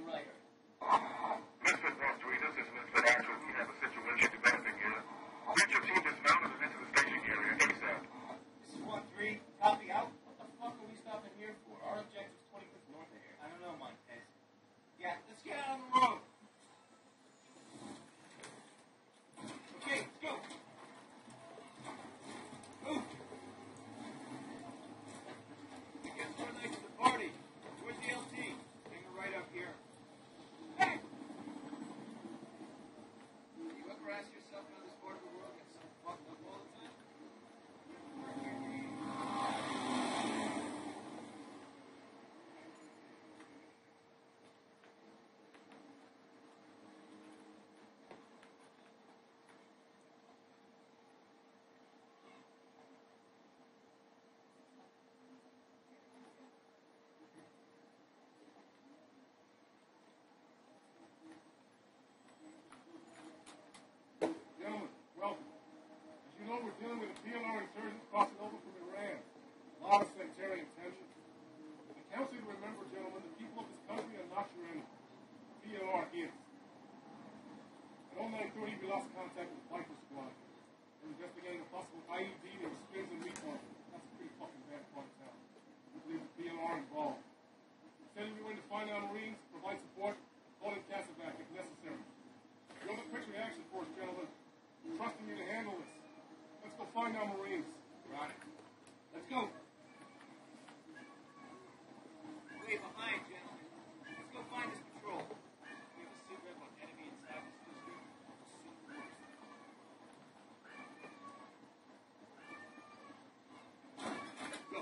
Mr. Rodriguez, is Mr. Andrews. We have a situation developing here. Get your team dismounted and into the staging area ASAP. This is 1-3. Copy out. What the fuck are we stopping here for? Our objective's 25th north of here. I don't know, Montez. Yeah, let's get out on the road. Okay, let's go. Move. I guess we're late to the party. Where's the LT? Hang her right up here. Hey! You ever ask yourself how this part of the world gets so fucked up all the time? Gentlemen, welcome. As you know, we're dealing with a PLR insurgent crossing over from Iran. A lot of sectarian tension. I counsel you to remember, gentlemen, the people of this country are not your enemy. PLR is. At 0930, we lost contact with the Viper Squad. They're investigating a possible IED near the Springs and Recon. That's a pretty fucking bad part of town. We believe the PLR involved. Sending you in to find our Marines, provide support, call in Cassavac if necessary. You're the quick reaction force, gentlemen. We're trusting you to handle this. Let's go find our Marines. Got it. Let's go. Way behind, gentlemen. Let's go find this patrol. We have a sit rep on enemy and Savage District. Go.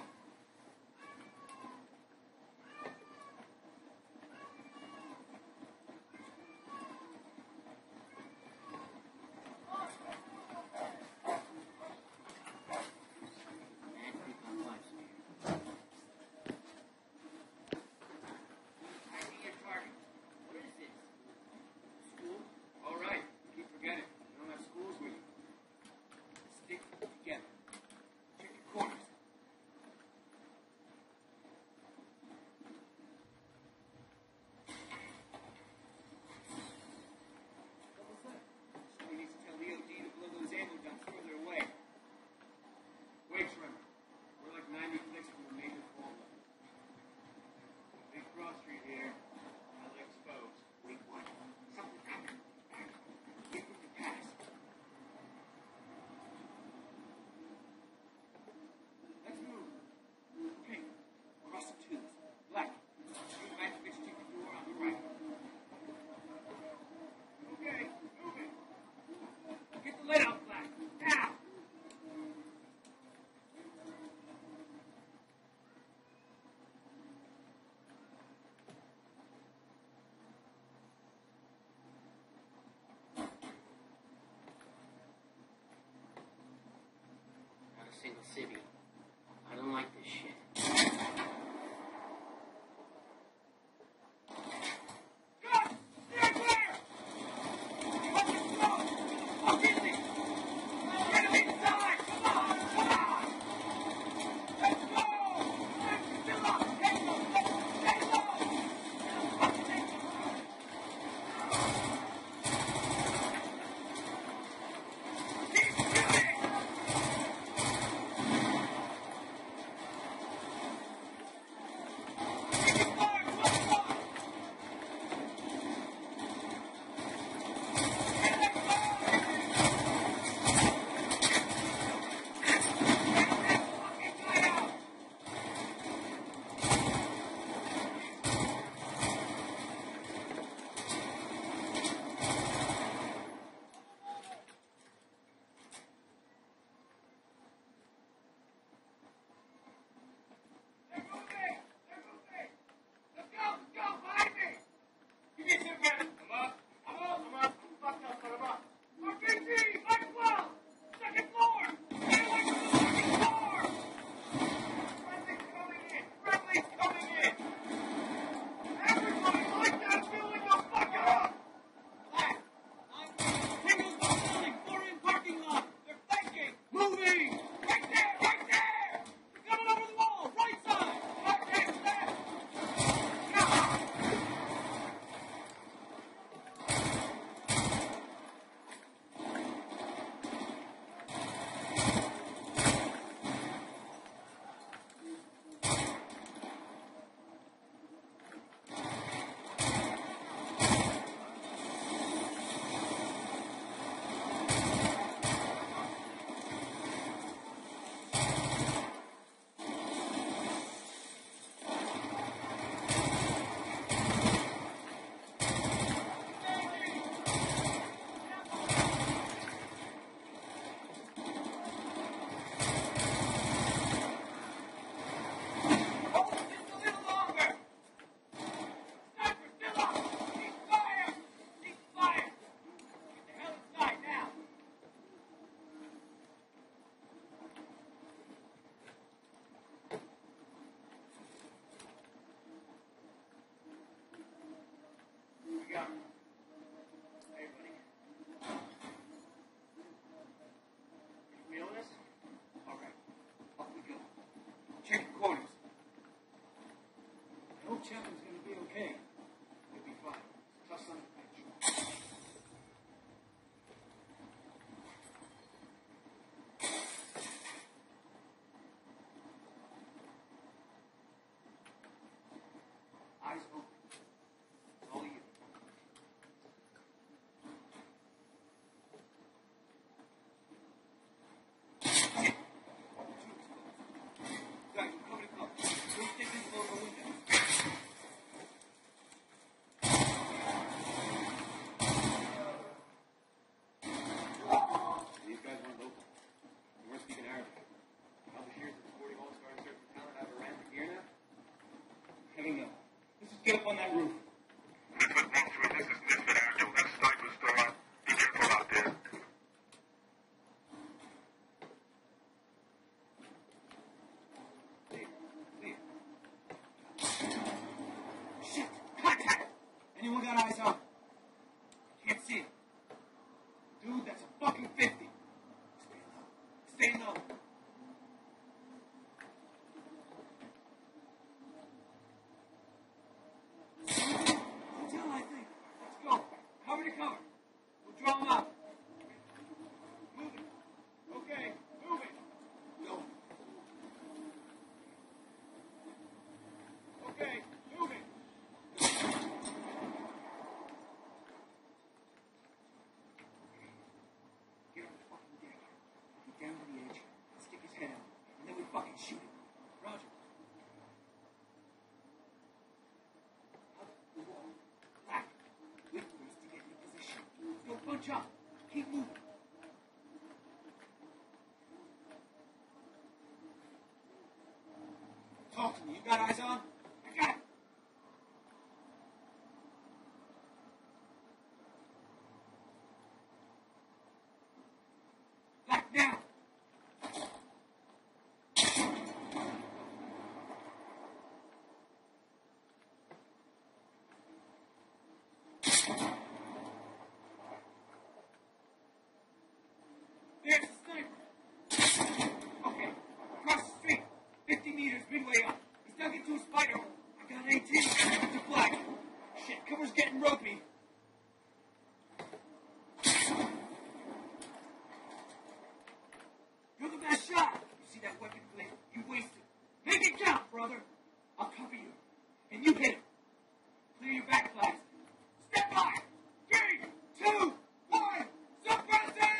Single city. I don't like this shit. Keep shooting! get up on that roof. Misfit 1-3, this is Misfit Actual. That sniper's still out. Be careful out there. Clear. Shit! Contact! Anyone got eyes on? Can't see it. Dude, that's a fucking 50. Stay low. Hotel, I think. Let's go. Cover to cover. We'll draw them out. Moving. Okay, moving. Go. Okay, moving. Get on the fucking deck. Get down to the edge. Stick his head out. And then we fucking shoot him. Roger. Up the wall. Black. Wait for us to get into position. Don't bunch up. Keep moving. Talk to me. You got eyes on? I got it. Black now. There's the sniper. Okay, across the street, 50 meters midway up. He's dug into a spider hole. I got 18 to black. Shit, cover's getting ropey. You're the best shot. You see that weapon blade? You wasted. Make it count, brother. I'll cover you. And you hit him. Clear your back flags. Step by. 3, 2, 1. Suppress it!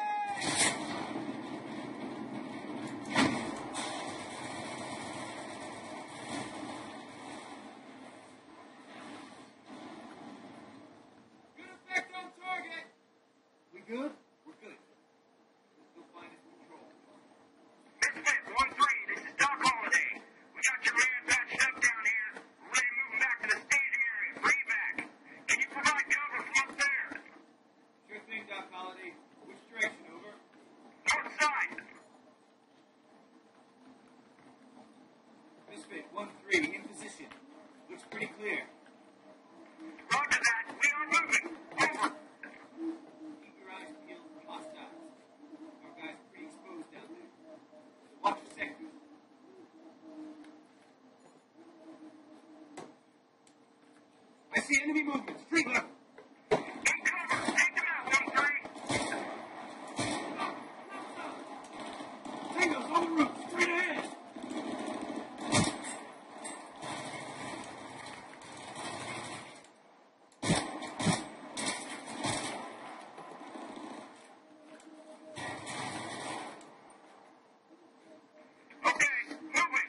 Good effect on target. We good? We're good. Let's go find his patrol. Misfit 1-3, this is Doc Holliday. We got your man patched up down here. We're ready to move him back to the staging area. Free back. Can you provide cover from up there? Sure thing, Doc Holliday. Which direction, over? North side. Misfit 1-3, in position. Looks pretty clear. Roger that. We are moving. Over. Keep your eyes peeled for hostiles. Our guys are pretty exposed down there. So watch your sector. I see enemy movement. Street level. In cover. Take them out, 1-3. Tango's on the roof. Straight ahead. Okay, moving.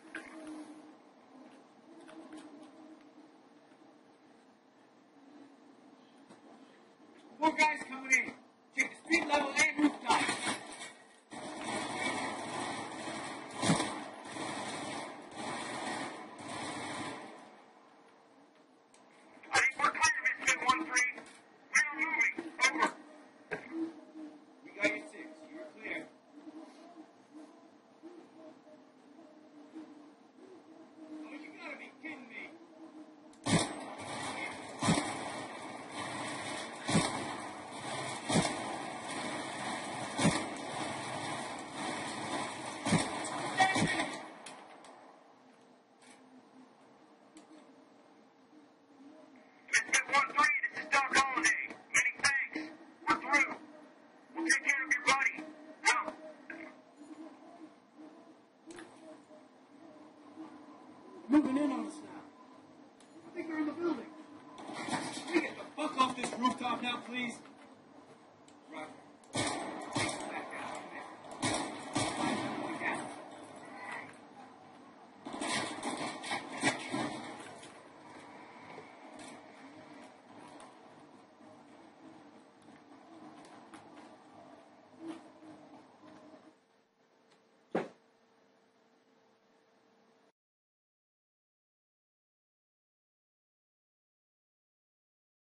More guys coming in. Check the street level and rooftop. I think we're clear, Misfit 1-3. We are moving. Over. We got your 6. You're clear. Oh, you gotta be kidding me. Misfit 1-3, this is Doc Holliday. Many thanks. We're through. We'll take care of your buddy. Out. Moving in on us now. I think they're in the building. Can we get the fuck off this rooftop now, please?